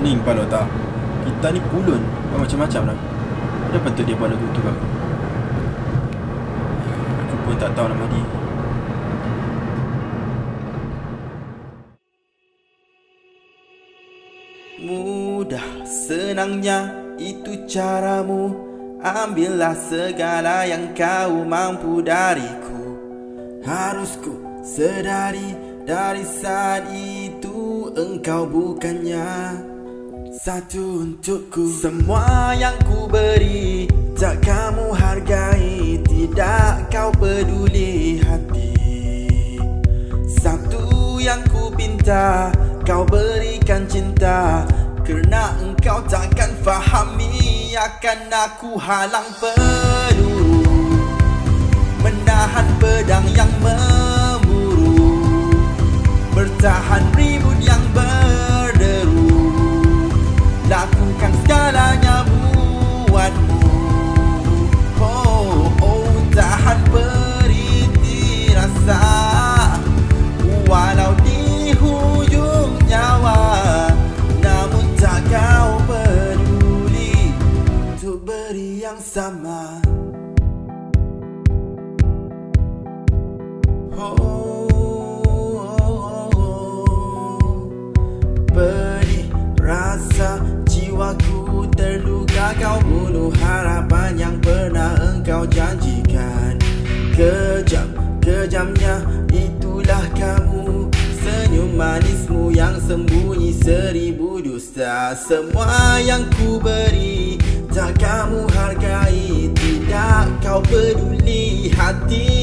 Pening kepala tak? Kita ni pulun macam-macam lah. Ada patut dia buat lagu tu ke aku? Aku pun tak tahu nak mandi. Mudah senangnya itu caramu, ambillah segala yang kau mampu dariku. Harus ku sedari dari saat itu engkau bukannya satu untukku. Semua yang ku beri tak kamu hargai, tidak kau peduli hati. Satu yang ku pinta kau berikan cinta, kerana engkau takkan fahami akan aku halang peluru, menahan pedang yang memburu, bertahan ribut yang berderu, lakukan segalanya buatmu. Oh, oh, tahan beriti rasa, walau di hujung nyawa, namun tak kau peduli untuk beri yang sama. Pedih rasa jiwaku terluka, kau bunuh harapan yang pernah engkau janjikan. Kejamnya itulah kamu, senyum manismu yang sembunyi seribu dusta. Semua yang ku beri tak kamu hargai, tidak kau peduli hati.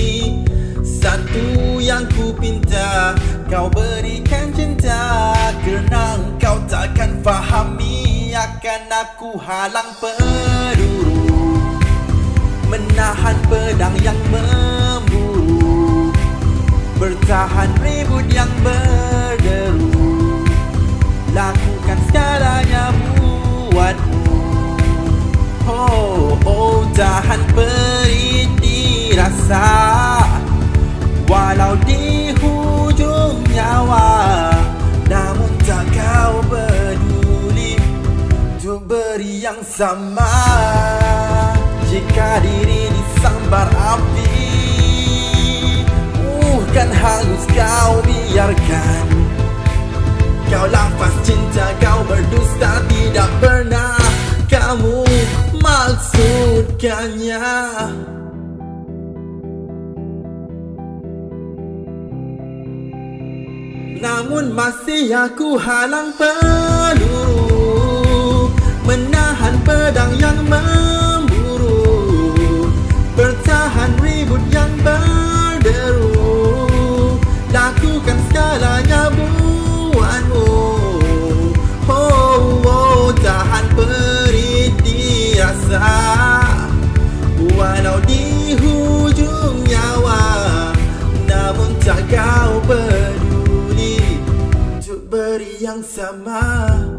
Satu yang ku pinta kau berikan cinta, kerana engkau takkan fahami akan aku halang peluru, menahan pedang yang memburu, bertahan ribut yang berderu, lakukan segalanya buatmu. Oh, oh, tahan pedih rasa, walau di hujung nyawa, namun tak kau peduli untuk beri yang sama. Jika diri disambar api, kan hangus kau biarkan. Kau lafaz cinta, kau berdusta, tidak pernah kamu maksudkannya. Namun masih aku halang peluru, menahan pedang yang memburu, bertahan ribut yang berderu, lakukan segalanya buatmu. Oh, oh, tahan pedih rasa, walau di hujung nyawa, namun tak kau peduli beri yang sama.